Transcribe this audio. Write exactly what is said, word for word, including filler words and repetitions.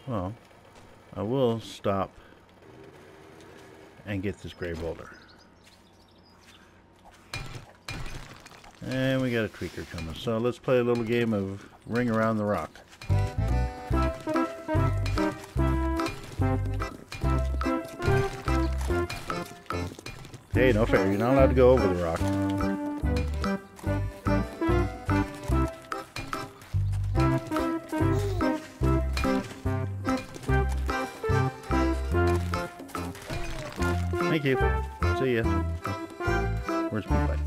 Well, I will stop and get this gray boulder. And we got a tweaker coming. So let's play a little game of ring around the rock. Hey, no fair. You're not allowed to go over the rock. Thank you. See ya. Where's my button?